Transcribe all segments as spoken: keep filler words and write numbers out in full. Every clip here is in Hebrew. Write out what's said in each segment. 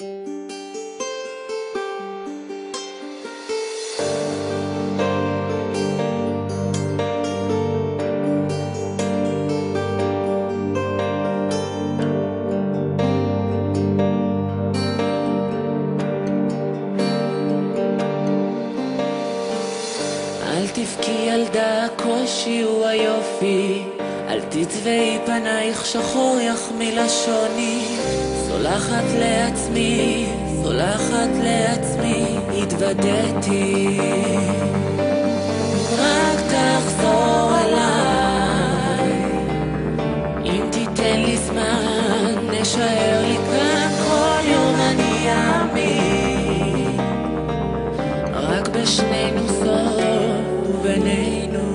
אל תבכי ילדה, הקושי הוא היופי, אל תצבעי פנייך שחור יחמיא לשוני. סולחת לעצמי, סולחת לעצמי, התוודעתי. רק תחזור אליי, אם תיתן לי זמן, נשאר לי כאן כל יום אני אאמין. רק בשנינו סוף ובינינו.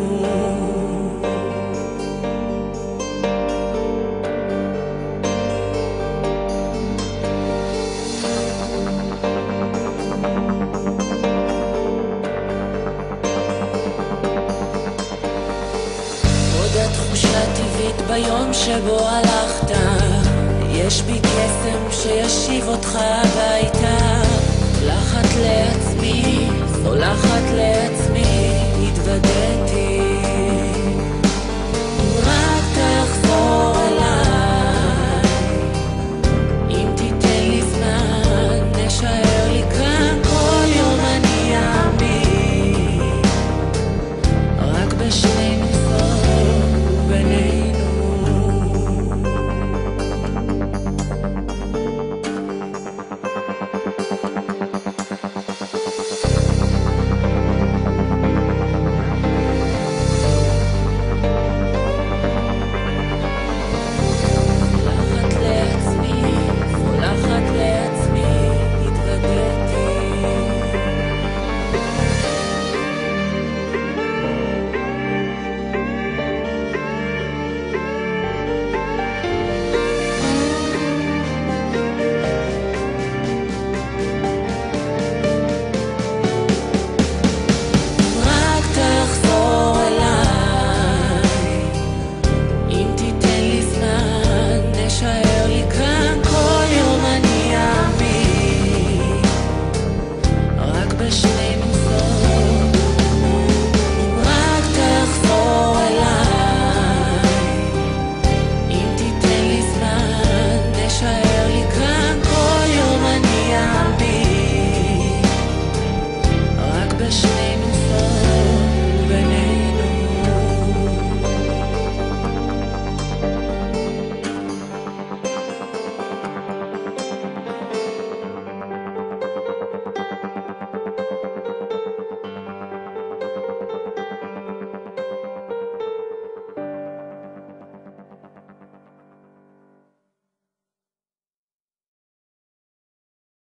עוד התחושה טבעית ביום שבו הלכת, יש בי קסם שישיב אותך הביתה. סולחת לעצמי, סולחת לעצמי,